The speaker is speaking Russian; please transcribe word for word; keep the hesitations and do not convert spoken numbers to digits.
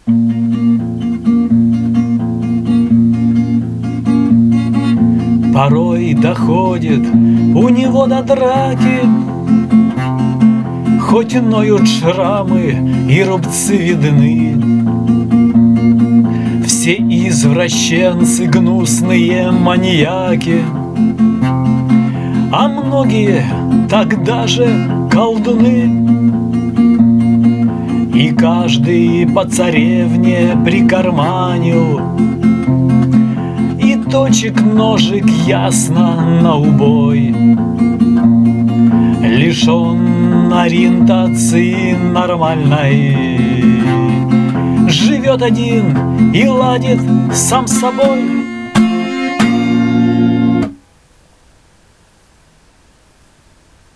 Порой доходит у него до драки, хоть ноют шрамы и рубцы видны. Все извращенцы, гнусные маньяки, а многие тогда же колдуны. И каждый по царевне прикарманил, и точек ножик ясно на убой. Лишен ориентации нормальной, живет один и ладит сам с собой.